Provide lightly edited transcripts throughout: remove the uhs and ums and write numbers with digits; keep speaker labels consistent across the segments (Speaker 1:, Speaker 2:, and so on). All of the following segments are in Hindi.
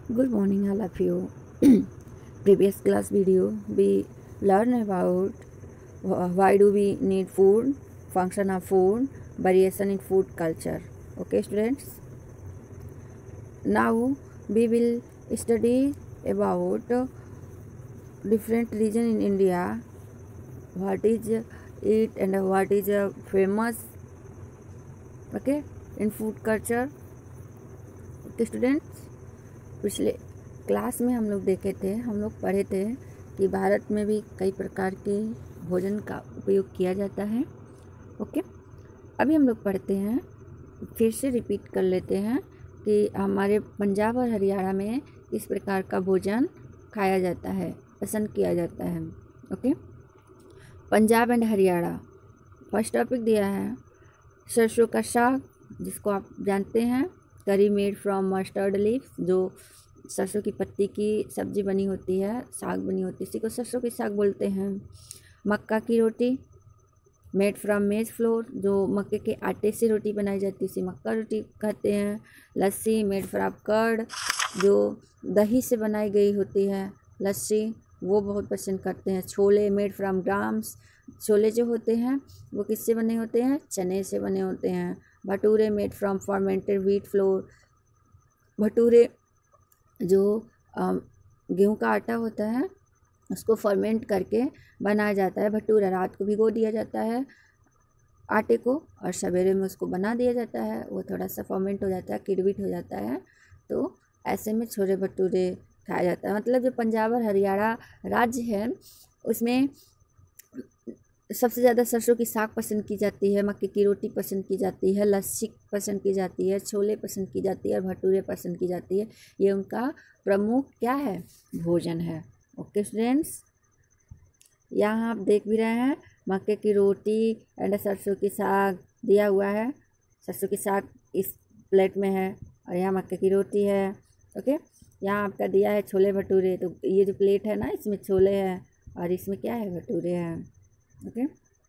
Speaker 1: Good morning, all of you. Previous class video, we learn about why do we need food, function of food, variation in food culture. Okay, students. Now we will study about different region in India. What is it and what is famous? Okay, in food culture. Okay, students. पिछले क्लास में हम लोग देखे थे, हम लोग पढ़े थे कि भारत में भी कई प्रकार के भोजन का उपयोग किया जाता है। ओके, अभी हम लोग पढ़ते हैं, फिर से रिपीट कर लेते हैं कि हमारे पंजाब और हरियाणा में इस प्रकार का भोजन खाया जाता है, पसंद किया जाता है। Okay, Punjab and Haryana. First topic दिया है सरसों का साग, जिसको आप जानते हैं, करी मेड फ्रॉम मस्टर्ड लीव्स, जो सरसों की पत्ती की सब्जी बनी होती है, साग बनी होती है, इसी को सरसों की साग बोलते हैं। मक्का की रोटी मेड फ्रॉम मेज फ्लोर, जो मक्के के आटे से रोटी बनाई जाती है, उसे मक्का रोटी कहते हैं। लस्सी मेड फ्रॉम कर्ड, जो दही से बनाई गई होती है लस्सी, वो बहुत पसंद करते हैं। छोले मेड फ्रॉम ग्राम्स, छोले जो होते हैं वो किससे बने होते हैं, चने से बने होते हैं। Bhature made from fermented wheat flour, भटूरे जो गेहूं का आटा होता है उसको फर्मेंट करके बनाया जाता है भटूरा। रात को भिगो दिया जाता है आटे को और सवेरे में उसको बना दिया जाता है, वो थोड़ा सा फर्मेंट हो जाता है, किडविट हो जाता है, तो ऐसे में छोले भटूरे खाया जाता है। मतलब जो पंजाब और हरियाणा राज्य है उसमें सबसे ज़्यादा सरसों की साग पसंद की जाती है, मक्के की रोटी पसंद की जाती है, लस्सी पसंद की जाती है, छोले पसंद की जाती है और भटूरे पसंद की जाती है। ये उनका प्रमुख क्या है, भोजन है। ओके स्टूडेंट्स, यहाँ आप देख भी रहे हैं मक्के की रोटी एंड सरसों की साग दिया हुआ है। सरसों की साग इस प्लेट में है और यहाँ मक्के की रोटी है। ओके, यहाँ आपका दिया है छोले भटूरे, तो ये जो प्लेट है ना, इसमें छोले हैं और इसमें क्या है, भटूरे हैं। ओके,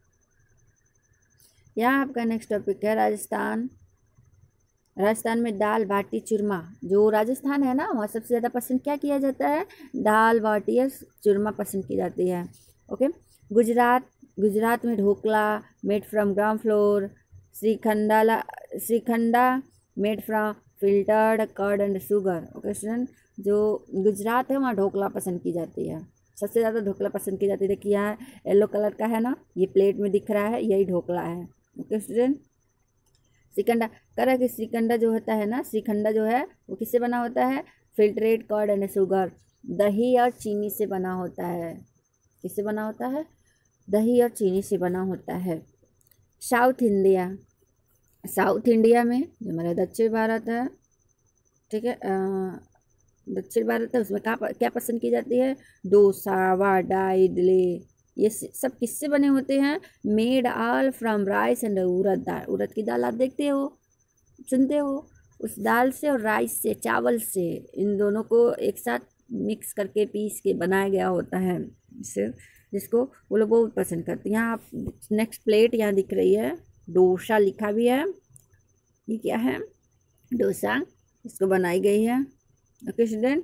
Speaker 1: यहाँ आपका नेक्स्ट टॉपिक है राजस्थान। राजस्थान में दाल बाटी चूरमा, जो राजस्थान है ना, वहाँ सबसे ज़्यादा पसंद क्या किया जाता है, दाल बाटी और चूरमा पसंद की जाती है। ओके, गुजरात में dhokla made from gram flour, shrikhanda made from filtered curd and sugar. Okay student, जो गुजरात है वहाँ ढोकला पसंद की जाती है, सबसे ज़्यादा ढोकला पसंद की जाती है। देखिए यहाँ येलो कलर का है ना, ये प्लेट में दिख रहा है, यही ढोकला है। ओके स्टूडेंट, श्रीखंडा करा कि श्रीखंडा जो होता है ना, श्रीखंडा जो है वो किससे बना होता है, फिल्टरेट कर्ड एंड शुगर, दही और चीनी से बना होता है। किससे बना होता है, दही और चीनी से बना होता है। साउथ इंडिया में जो हमारा दक्षिण भारत है, ठीक है, दक्षिण भारत है, उसमें क्या पसंद की जाती है, डोसा वड़ा इडली, ये सब किससे बने होते हैं, made all from rice and urad dal. उड़द की दाल आप देखते हो, सुनते हो, उस दाल से और राइस से, चावल से, इन दोनों को एक साथ मिक्स करके पीस के बनाया गया होता है, जिसको वो लोग बहुत पसंद करते हैं। यहाँ आप नेक्स्ट प्लेट यहाँ दिख रही है, डोसा लिखा भी है, ये क्या है, डोसा, इसको बनाई गई है। ओके स्टूडेंट,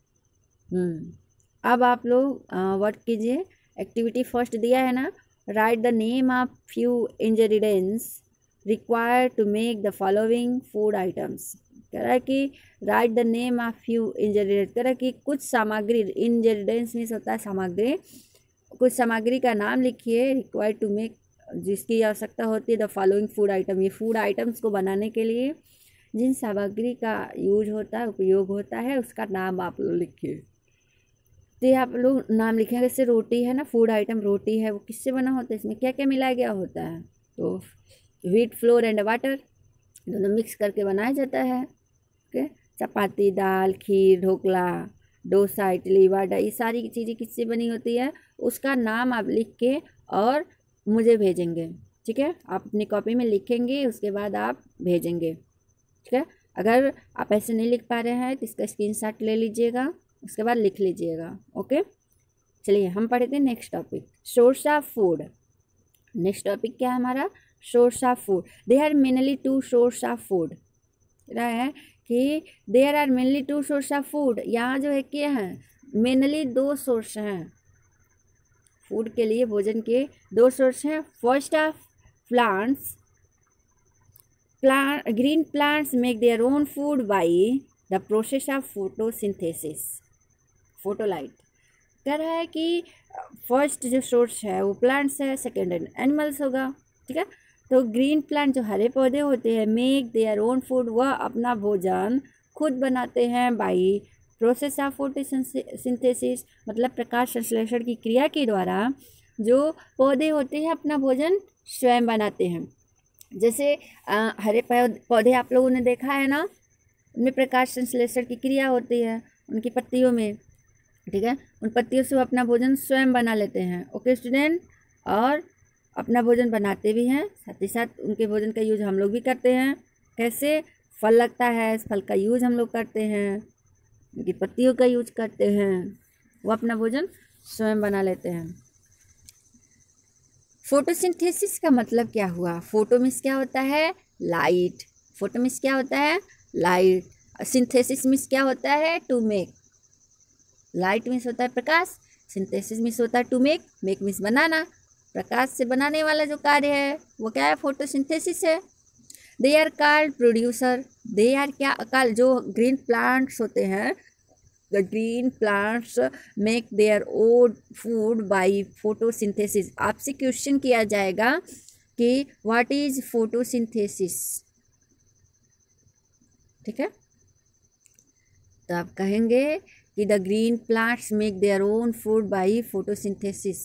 Speaker 1: अब आप लोग वर्क कीजिए। एक्टिविटी फर्स्ट दिया है ना, write the name of few ingredients required to make the following food items. कह रहा है कि write the name of few ingredients, कह रहा है कि कुछ सामग्री, इंग्रेडिएंट्स मीन्स होता है सामग्री, कुछ सामग्री का नाम लिखिए, रिक्वायर्ड टू मेक, जिसकी आवश्यकता होती है द फॉलोइंग फूड आइटम। ये फूड आइटम्स को बनाने के लिए जिन सामग्री का यूज होता है, उपयोग होता है, उसका नाम आप लोग लिखिए। तो आप लोग नाम लिखेंगे, जैसे रोटी है ना, फूड आइटम रोटी है, वो किससे बना होता है, इसमें क्या क्या मिलाया गया होता है, तो व्हीट फ्लोर एंड वाटर दोनों मिक्स करके बनाया जाता है। ओके, चपाती दाल खीर ढोकला डोसा इडली वड़ा, ये सारी चीज़ें किससे बनी होती है, उसका नाम आप लिख के और मुझे भेजेंगे। ठीक है, आप अपनी कॉपी में लिखेंगे, उसके बाद आप भेजेंगे। ठीक है, अगर आप ऐसे नहीं लिख पा रहे हैं तो इसका स्क्रीनशॉट ले लीजिएगा, उसके बाद लिख लीजिएगा। ओके, चलिए हम पढ़ते हैं next topic, source of food. Next topic क्या है हमारा, source of food. They are mainly two source of food. रहा है कि there are mainly 2 source of food. यहाँ जो है क्या है, मेनली 2 सोर्स हैं फूड के लिए, भोजन के 2 सोर्स हैं। First of plants, green plants make their own food by the process of photosynthesis, photolight. कह रहा है कि फर्स्ट जो सोर्स है वो प्लांट्स है, सेकेंड एनिमल्स होगा, ठीक है। तो ग्रीन प्लांट जो हरे पौधे होते हैं, मेक देयर ओन फूड, वह अपना भोजन खुद बनाते हैं बाई प्रोसेस ऑफ फोटोसिंथेसिस, मतलब प्रकाश संश्लेषण की क्रिया के द्वारा जो पौधे होते हैं अपना भोजन स्वयं बनाते हैं। जैसे हरे पौधे आप लोगों ने देखा है ना, उनमें प्रकाश संश्लेषण की क्रिया होती है उनकी पत्तियों में, ठीक है। उन पत्तियों से वो अपना भोजन स्वयं बना लेते हैं। ओके स्टूडेंट, और अपना भोजन बनाते भी हैं, साथ ही साथ उनके भोजन का यूज हम लोग भी करते हैं। कैसे, फल लगता है, इस फल का यूज हम लोग करते हैं, उनकी पत्तियों का यूज करते हैं, वो अपना भोजन स्वयं बना लेते हैं। फोटोसिंथेसिस का मतलब क्या हुआ? फोटो मीन्स क्या होता है? लाइट। फोटो मीन्स क्या होता है? लाइट। सिंथेसिस मीन्स क्या होता है? To make. लाइट मीन्स होता है प्रकाश, सिंथेसिस मीन्स होता है टू मेक, मेक मीन्स बनाना। प्रकाश से बनाने वाला जो कार्य है वो क्या है? फोटोसिंथेसिस है। They are called producer. They are क्या कॉल्ड? जो ग्रीन प्लांट्स होते हैं, the green plants make their own food by photosynthesis। आपसे क्वेश्चन किया जाएगा कि what is photosynthesis, ठीक है। तो आप कहेंगे कि the green plants make their own food by photosynthesis,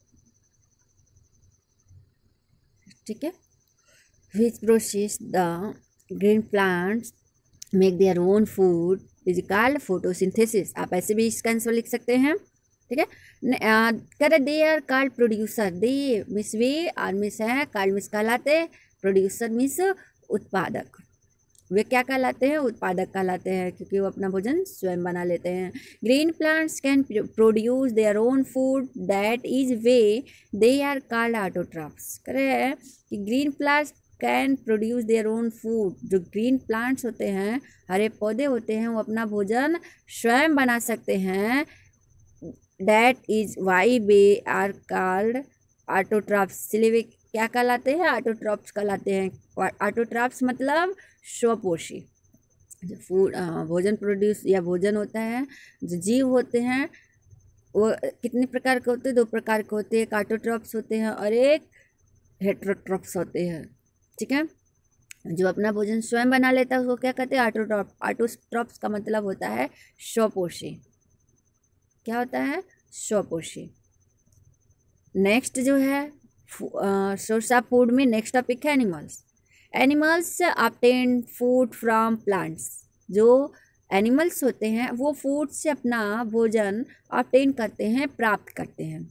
Speaker 1: ठीक है। which process the green plants make their own food is called photosynthesis. आप ऐसे भी इसका आंसर लिख सकते हैं, ठीक है। कह दे आर कॉल्ड प्रोड्यूसर। दे मिस वे, और मिस है, कॉल्ड मिस कहलाते, प्रोड्यूसर मिस उत्पादक। वे क्या कहलाते हैं? उत्पादक कहलाते हैं, क्योंकि वो अपना भोजन स्वयं बना लेते हैं। Green plants can produce their own food, that is वे दे आर कॉल्ड ऑटोट्रॉफ्स। कह रहे हैं कि green plants can produce their own food. जो ग्रीन प्लांट्स होते हैं, हरे पौधे होते हैं, वो अपना भोजन स्वयं बना सकते हैं। दैट इज वाई वे आर कॉल्ड ऑटोट्रॉफ्स। इसलिए वे क्या कहलाते हैं? ऑटोट्रॉफ्स कहलाते हैं। ऑटोट्रॉफ्स मतलब स्वपोषी। जो फूड भोजन प्रोड्यूस या भोजन होता है, जो जीव होते हैं वो कितने प्रकार के होते हैं? 2 प्रकार के होते हैं। एक ऑटोट्रॉफ्स होते हैं और एक हेटेरोट्रॉफ्स होते हैं, ठीक है। जो अपना भोजन स्वयं बना लेता है उसको क्या कहते हैं? ऑटोट्रॉफ। ऑटोट्रॉफ्स का मतलब होता है स्वपोषी। क्या होता है? स्वपोषी। नेक्स्ट जो है सोर्स ऑफ फूड में नेक्स्ट टॉपिक है animals. Animals obtain food from plants. जो एनिमल्स होते हैं वो फूड से अपना भोजन ऑब्टेन करते हैं, प्राप्त करते हैं।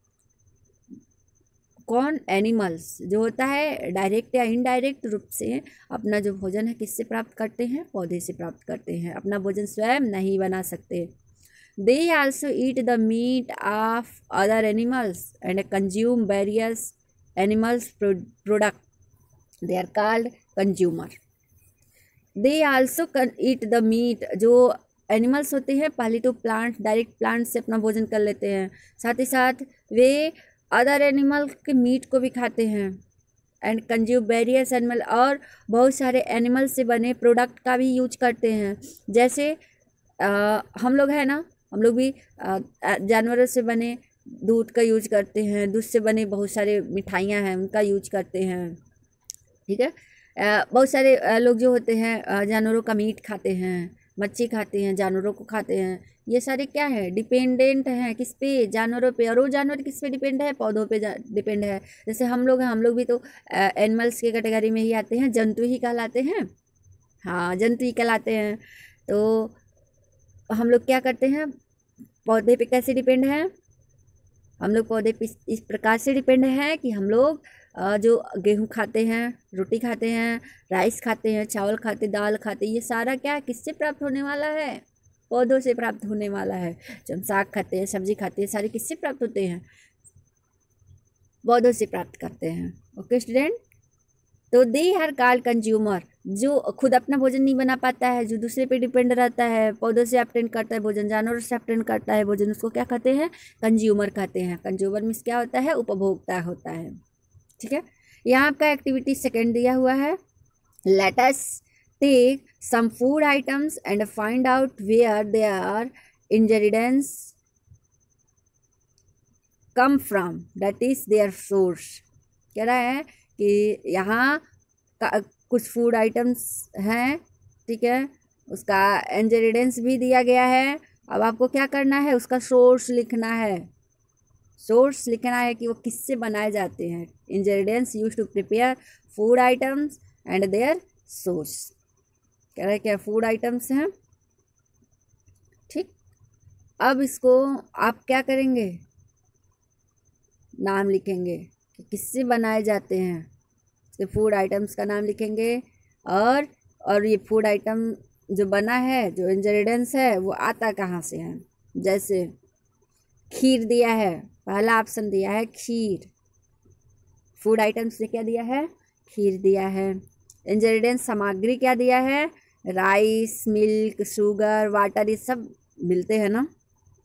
Speaker 1: कौन? एनिमल्स। जो होता है डायरेक्ट या इनडायरेक्ट रूप से अपना जो भोजन है किससे प्राप्त करते हैं? पौधे से प्राप्त करते हैं। अपना भोजन स्वयं नहीं बना सकते। They also eat the meat of other animals and consume various animals product, they are called consumer. They also eat the meat. जो एनिमल्स होते हैं पहले तो प्लांट, डायरेक्ट प्लांट से अपना भोजन कर लेते हैं, साथ ही साथ वे अदर एनिमल के मीट को भी खाते हैं। एंड कंज्यूम वेरियस एनिमल, और बहुत सारे एनिमल से बने प्रोडक्ट का भी यूज करते हैं। जैसे हम लोग है ना, हम लोग भी जानवरों से बने दूध का यूज करते हैं, दूध से बने बहुत सारे मिठाइयाँ हैं उनका यूज करते हैं, ठीक है। बहुत सारे लोग जो होते हैं जानवरों का मीट खाते हैं, मच्छी खाते हैं, जानवरों को खाते हैं। ये सारे क्या है? डिपेंडेंट हैं किस पे? जानवरों पे। और वो जानवर किस पे डिपेंड है? पौधों पे डिपेंड है। जैसे हम लोग हैं, हम लोग भी तो एनिमल्स के कैटेगरी में ही आते हैं, जंतु ही कहलाते हैं। हाँ, जंतु ही कहलाते हैं। तो हम लोग क्या करते हैं? पौधे पे कैसे डिपेंड है? हम लोग पौधे पे इस प्रकार से डिपेंड है कि हम लोग जो गेहूँ खाते हैं, रोटी खाते हैं, राइस खाते हैं, चावल खाते, दाल खाते, ये सारा क्या किससे प्राप्त होने वाला है? पौधों से प्राप्त होने वाला है। जब साग खाते हैं, सब्जी खाते हैं, सारे किससे प्राप्त होते हैं? पौधों से प्राप्त करते हैं। ओके स्टूडेंट, तो दे आर कॉल्ड कंज्यूमर। जो खुद अपना भोजन नहीं बना पाता है, जो दूसरे पे डिपेंड रहता है, पौधों से ऑब्टेन करता है भोजन, जानवरों से ऑब्टेन करता है भोजन, उसको क्या कहते हैं? कंज्यूमर कहते हैं। कंज्यूमर मीन्स क्या होता है? उपभोक्ता होता है। ठीक है, यहाँ आपका एक्टिविटी सेकेंड दिया हुआ है। Let us take some food items and find out where their ingredients come from, that is their source. कह रहा है कि यहाँ कुछ फूड आइटम्स हैं, ठीक है, उसका इंग्रेडिएंट्स भी दिया गया है। अब आपको क्या करना है? उसका सोर्स लिखना है। सोर्स लिखना है कि वो किससे बनाए जाते हैं। Ingredients used to prepare food items and their source. कह रहा है क्या फूड आइटम्स हैं। ठीक, अब इसको आप क्या करेंगे? नाम लिखेंगे कि किससे बनाए जाते हैं, उसके फूड आइटम्स का नाम लिखेंगे। और ये फूड आइटम जो बना है, जो इंग्रेडिएंट्स है, वो आता कहाँ से है। जैसे खीर दिया है, पहला ऑप्शन दिया है खीर। फूड आइटम्स से क्या दिया है? खीर दिया है। इंग्रेडिएंट्स सामग्री क्या दिया है? राइस, मिल्क, शुगर, वाटर, ये सब मिलते हैं ना।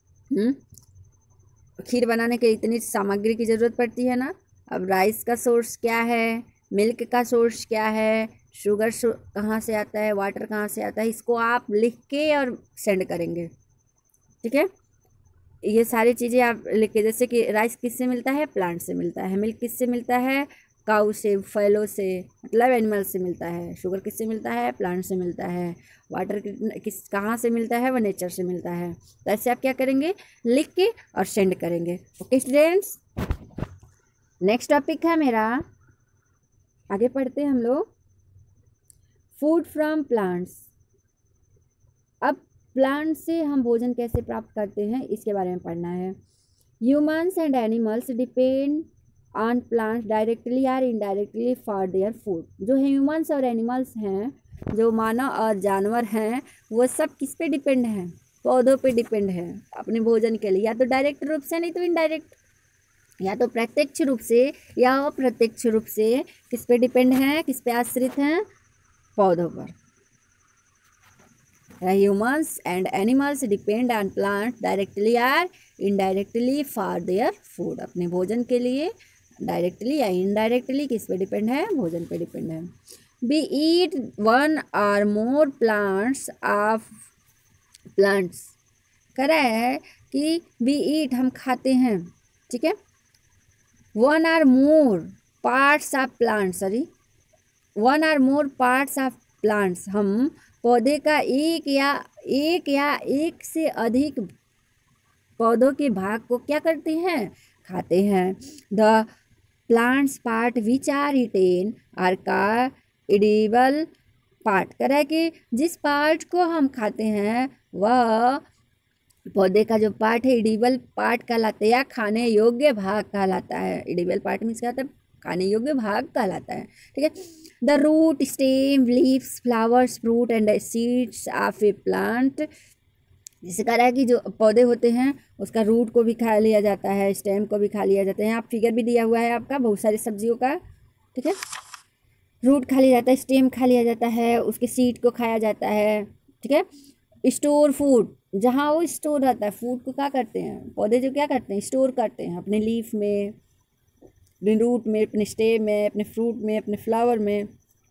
Speaker 1: खीर बनाने के इतनी सामग्री की ज़रूरत पड़ती है ना। अब राइस का सोर्स क्या है, मिल्क का सोर्स क्या है, शुगर कहाँ से आता है, वाटर कहाँ से आता है, इसको आप लिख के और सेंड करेंगे। ठीक है, ये सारी चीज़ें आप लिख के, जैसे कि राइस किससे मिलता है? प्लांट से मिलता है। मिल्क किससे मिलता है? काऊ से, फैलों से, मतलब एनिमल से मिलता है। शुगर किससे मिलता है? प्लांट से मिलता है। वाटर कहाँ से मिलता है? वो नेचर से मिलता है। तो ऐसे आप क्या करेंगे? लिख के और सेंड करेंगे। ओके स्टूडेंट्स, नेक्स्ट टॉपिक है मेरा, आगे पढ़ते हैं हम लोग, फूड फ्रॉम प्लांट्स। अब प्लांट से हम भोजन कैसे प्राप्त करते हैं, इसके बारे में पढ़ना है। Humans and animals depend on plants directly और इनडायरेक्टली फॉर देयर फूड। जो ह्यूमन्स और एनिमल्स हैं, जो मानव और जानवर हैं, वो सब किस पे डिपेंड हैं? पौधों पे डिपेंड है अपने भोजन के लिए, या तो डायरेक्ट रूप से, नहीं तो इनडायरेक्ट, या तो प्रत्यक्ष रूप से या अप्रत्यक्ष रूप से। किस पे डिपेंड हैं? किस पे आश्रित हैं? पौधों पर। Humans and animals depend on plant directly और इनडायरेक्टली फॉर देयर फूड। अपने भोजन के लिए डायरेक्टली या इनडायरेक्टली किस पे डिपेंड है? भोजन पे डिपेंड है। We eat one or more plants of plants. कह रहा है कि वी ईट, हम खाते हैं, ठीक है, one or more parts of plants, sorry, one or more parts of plants. हम पौधे का एक या एक से अधिक पौधों के भाग को क्या करते हैं? खाते हैं। The plants part which are eaten are का एडिबल पार्ट। कह रहा है कि जिस पार्ट को हम खाते हैं वह पौधे का जो पार्ट है एडिबल पार्ट कहलाता है, या खाने योग्य भाग कहलाता है। एडिबल पार्ट मीन्स क्या होता है? खाने योग्य भाग कहलाता है। ठीक है, the root, stem, leaves, flowers, fruit and seeds of a plant. जिसे कह रहा है कि जो पौधे होते हैं उसका रूट को भी खा लिया जाता है, स्टेम को भी खा लिया जाता है। यहाँ फिगर भी दिया हुआ है आपका बहुत सारी सब्जियों का। ठीक है, रूट खा लिया जाता है, स्टेम खा लिया जाता है, उसके सीड को खाया जाता है। ठीक है, स्टोर फूड, जहाँ वो स्टोर रहता है फूड को क्या करते हैं? पौधे जो क्या करते हैं? स्टोर करते हैं अपने लीफ में, अपने रूट में, अपने स्टेम में, अपने फ्रूट में, अपने फ्लावर में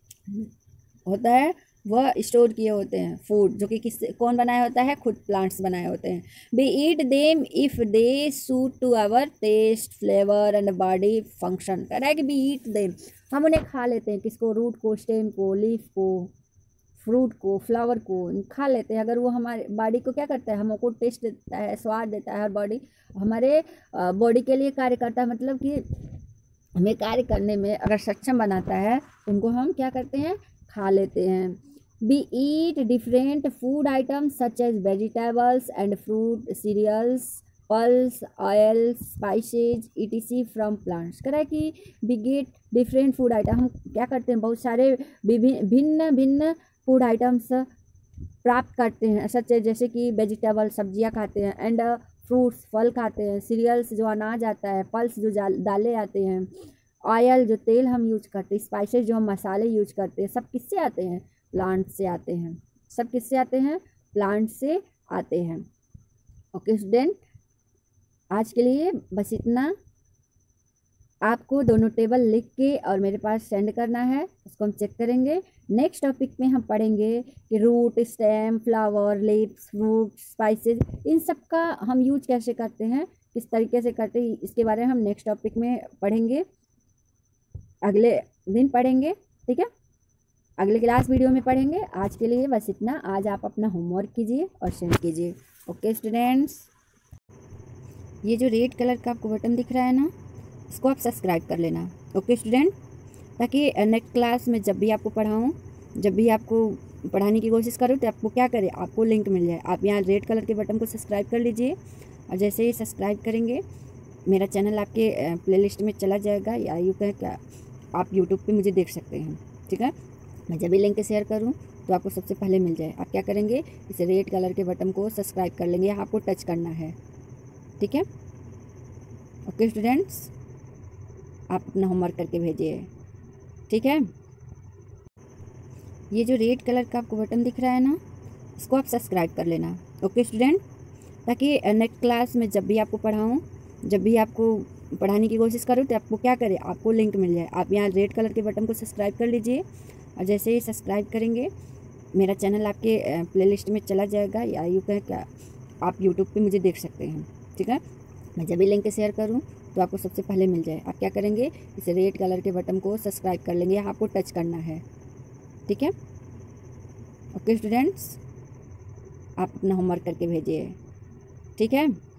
Speaker 1: होता है, वह स्टोर किए होते हैं फूड, जो कि कौन बनाया होता है? खुद प्लांट्स बनाए होते हैं। We eat them if they suit to our taste, flavour and body function. कह रहा है कि वी ईट देम, हम उन्हें खा लेते हैं। किसको? रूट को, स्टेम को, लीफ को, फ्रूट को, फ्लावर को खा लेते हैं। अगर वो हमारे बॉडी को क्या करता है? हमको टेस्ट देता है, स्वाद देता है, और बॉडी हमारे बॉडी के लिए कार्य करता है, मतलब कि हमें कार्य करने में अगर सक्षम बनाता है, उनको हम क्या करते हैं? खा लेते हैं। We eat different food items such as vegetables and fruit, cereals, pulse, oil, spices etc from plants. कह रहा है कि we get different food item, हम क्या करते हैं? बहुत सारे भिन्न भिन्न फूड आइटम्स प्राप्त करते हैं, सच जैसे कि वेजिटेबल, सब्जियां खाते हैं, एंड फ्रूट्स, फल खाते हैं, सीरियल्स जो अनाज आता है, पल्स जो दालें आते हैं, ऑयल जो तेल हम यूज करते हैं, स्पाइसेस जो हम मसाले यूज करते हैं, सब किससे आते हैं? प्लांट से आते हैं। सब किससे आते हैं? प्लांट से आते हैं। ओके स्टूडेंट, आज के लिए बस इतना। आपको दोनों टेबल लिख के और मेरे पास सेंड करना है, उसको हम चेक करेंगे। नेक्स्ट टॉपिक में हम पढ़ेंगे कि root, stem, flower, leaves, fruit, spices, इन सब का हम यूज कैसे करते हैं, किस तरीके से करते हैं, इसके बारे में हम नेक्स्ट टॉपिक में पढ़ेंगे, अगले दिन पढ़ेंगे। ठीक है, अगले क्लास वीडियो में पढ़ेंगे। आज के लिए बस इतना। आज आप अपना होमवर्क कीजिए और सेंड कीजिए। ओके स्टूडेंट्स, ये जो रेड कलर का आपको बटन दिख रहा है ना, इसको आप सब्सक्राइब कर लेना। ओके स्टूडेंट, ताकि नेक्स्ट क्लास में जब भी आपको पढ़ाऊँ, जब भी आपको पढ़ाने की कोशिश करूँ, तो आपको क्या करें, आपको लिंक मिल जाए। आप यहाँ रेड कलर के बटन को सब्सक्राइब कर लीजिए, और जैसे ही सब्सक्राइब करेंगे मेरा चैनल आपके प्लेलिस्ट में चला जाएगा, या यूँ कहें क्या, आप यूट्यूब पे मुझे देख सकते हैं। ठीक है, मैं जब भी लिंक शेयर करूँ तो आपको सबसे पहले मिल जाए। आप क्या करेंगे, इस रेड कलर के बटन को सब्सक्राइब कर लेंगे, यहाँ आपको टच करना है। ठीक है, ओके स्टूडेंट्स, आप अपना होमवर्क करके भेजिए। ठीक है, ये जो रेड कलर का आपको बटन दिख रहा है ना, इसको आप सब्सक्राइब कर लेना। ओके स्टूडेंट, ताकि नेक्स्ट क्लास में जब भी आपको पढ़ाऊँ, जब भी आपको पढ़ाने की कोशिश करूँ, तो आपको क्या करें, आपको लिंक मिल जाए। आप यहाँ रेड कलर के बटन को सब्सक्राइब कर लीजिए, और जैसे ही सब्सक्राइब करेंगे मेरा चैनल आपके प्लेलिस्ट में चला जाएगा, या यूँ कहें क्या, आप यूट्यूब पे मुझे देख सकते हैं। ठीक है, मैं जब भी लिंक शेयर करूँ तो आपको सबसे पहले मिल जाए। आप क्या करेंगे, इस रेड कलर के बटन को सब्सक्राइब कर लेंगे, यहाँ आपको टच करना है। ठीक है, ओके स्टूडेंट्स, आप अपना होमवर्क करके भेजिए। ठीक है।